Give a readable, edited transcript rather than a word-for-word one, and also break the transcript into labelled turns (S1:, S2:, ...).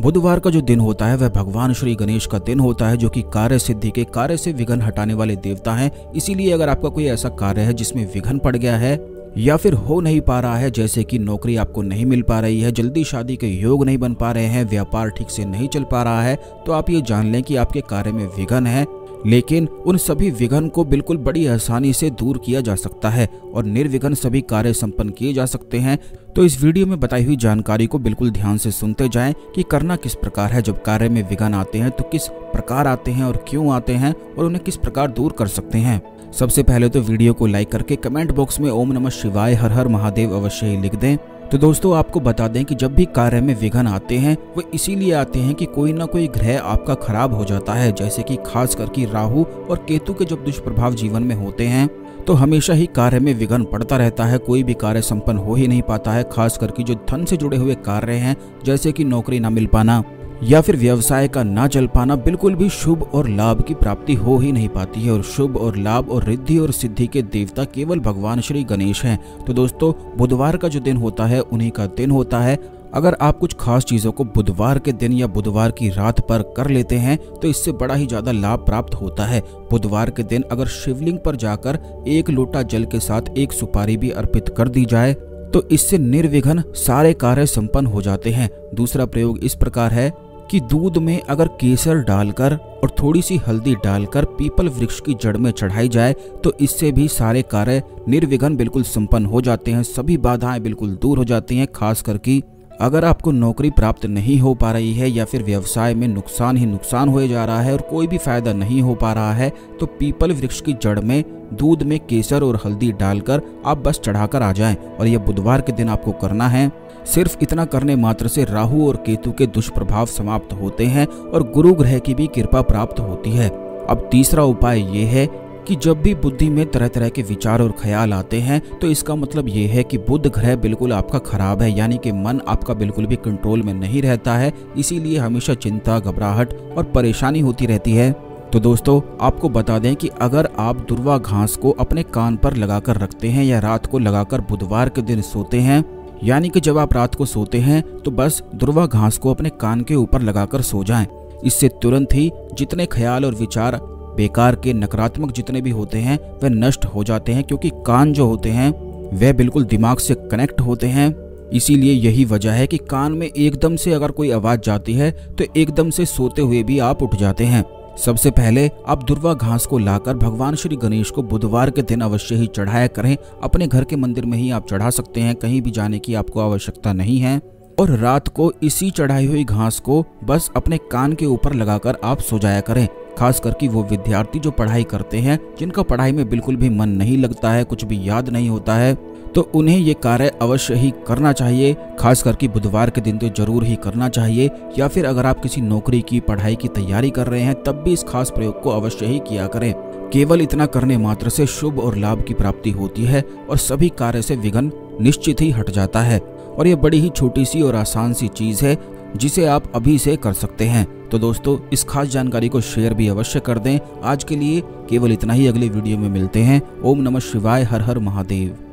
S1: बुधवार का जो दिन होता है वह भगवान श्री गणेश का दिन होता है, जो कि कार्य सिद्धि के, कार्य से विघ्न हटाने वाले देवता हैं। इसीलिए अगर आपका कोई ऐसा कार्य है जिसमें विघ्न पड़ गया है या फिर हो नहीं पा रहा है, जैसे कि नौकरी आपको नहीं मिल पा रही है, जल्दी शादी के योग नहीं बन पा रहे हैं, व्यापार ठीक से नहीं चल पा रहा है, तो आप ये जान लें कि आपके कार्य में विघ्न है। लेकिन उन सभी विघ्न को बिल्कुल बड़ी आसानी से दूर किया जा सकता है और निर्विघ्न सभी कार्य संपन्न किए जा सकते हैं। तो इस वीडियो में बताई हुई जानकारी को बिल्कुल ध्यान से सुनते जाएं कि करना किस प्रकार है। जब कार्य में विघ्न आते हैं तो किस प्रकार आते हैं और क्यों आते हैं और उन्हें किस प्रकार दूर कर सकते हैं। सबसे पहले तो वीडियो को लाइक करके कमेंट बॉक्स में ओम नमः शिवाय हर हर महादेव अवश्य ही लिख दें। तो दोस्तों, आपको बता दें कि जब भी कार्य में विघ्न आते हैं वो इसीलिए आते हैं कि कोई ना कोई ग्रह आपका खराब हो जाता है, जैसे कि खास करके राहु और केतु के जब दुष्प्रभाव जीवन में होते हैं तो हमेशा ही कार्य में विघ्न पड़ता रहता है, कोई भी कार्य संपन्न हो ही नहीं पाता है। खास करके जो धन से जुड़े हुए कार्य हैं, जैसे कि नौकरी ना मिल पाना या फिर व्यवसाय का ना चल पाना, बिल्कुल भी शुभ और लाभ की प्राप्ति हो ही नहीं पाती है। और शुभ और लाभ और रिद्धि और सिद्धि के देवता केवल भगवान श्री गणेश हैं। तो दोस्तों, बुधवार का जो दिन होता है उन्हीं का दिन होता है। अगर आप कुछ खास चीजों को बुधवार के दिन या बुधवार की रात पर कर लेते हैं तो इससे बड़ा ही ज्यादा लाभ प्राप्त होता है। बुधवार के दिन अगर शिवलिंग पर जाकर 1 लोटा जल के साथ 1 सुपारी भी अर्पित कर दी जाए तो इससे निर्विघ्न सारे कार्य संपन्न हो जाते हैं। दूसरा प्रयोग इस प्रकार है कि दूध में अगर केसर डालकर और थोड़ी सी हल्दी डालकर पीपल वृक्ष की जड़ में चढ़ाई जाए तो इससे भी सारे कार्य निर्विघ्न बिल्कुल संपन्न हो जाते हैं, सभी बाधाएं बिल्कुल दूर हो जाती हैं। खास करके अगर आपको नौकरी प्राप्त नहीं हो पा रही है या फिर व्यवसाय में नुकसान ही नुकसान हो जा रहा है और कोई भी फायदा नहीं हो पा रहा है, तो पीपल वृक्ष की जड़ में दूध में केसर और हल्दी डालकर आप बस चढ़ाकर आ जाएं। और यह बुधवार के दिन आपको करना है। सिर्फ इतना करने मात्र से राहु और केतु के दुष्प्रभाव समाप्त होते हैं और गुरु ग्रह की भी कृपा प्राप्त होती है। अब तीसरा उपाय ये है कि जब भी बुद्धि में तरह तरह के विचार और ख्याल आते हैं तो इसका मतलब ये है कि बुध ग्रह बिल्कुल आपका खराब है, यानी कि मन आपका बिल्कुल भी कंट्रोल में नहीं रहता है। इसीलिए हमेशा चिंता, घबराहट और परेशानी होती रहती है। तो दोस्तों, आपको बता दें कि अगर आप दुर्वा घास को अपने कान पर लगाकर रखते हैं या रात को लगाकर बुधवार के दिन सोते हैं, यानी कि जब आप रात को सोते हैं तो बस दुर्वा घास को अपने कान के ऊपर लगाकर सो जाएं। इससे तुरंत ही जितने ख्याल और विचार बेकार के, नकारात्मक जितने भी होते हैं वह नष्ट हो जाते हैं, क्योंकि कान जो होते हैं वह बिल्कुल दिमाग से कनेक्ट होते हैं। इसीलिए यही वजह है कि कान में एकदम से अगर कोई आवाज जाती है तो एकदम से सोते हुए भी आप उठ जाते हैं। सबसे पहले आप दुर्वा घास को लाकर भगवान श्री गणेश को बुधवार के दिन अवश्य ही चढ़ाया करें। अपने घर के मंदिर में ही आप चढ़ा सकते हैं, कहीं भी जाने की आपको आवश्यकता नहीं है। और रात को इसी चढ़ाई हुई घास को बस अपने कान के ऊपर लगाकर आप सो जाया करें। खास करके वो विद्यार्थी जो पढ़ाई करते हैं, जिनका पढ़ाई में बिल्कुल भी मन नहीं लगता है, कुछ भी याद नहीं होता है, तो उन्हें ये कार्य अवश्य ही करना चाहिए। खास करके बुधवार के दिन तो जरूर ही करना चाहिए। या फिर अगर आप किसी नौकरी की, पढ़ाई की तैयारी कर रहे हैं तब भी इस खास प्रयोग को अवश्य ही किया करें। केवल इतना करने मात्र से शुभ और लाभ की प्राप्ति होती है और सभी कार्य से विघ्न निश्चित ही हट जाता है। और ये बड़ी ही छोटी सी और आसान सी चीज है जिसे आप अभी से कर सकते हैं। तो दोस्तों, इस खास जानकारी को शेयर भी अवश्य कर दें। आज के लिए केवल इतना ही, अगले वीडियो में मिलते हैं। ओम नमः शिवाय, हर हर महादेव।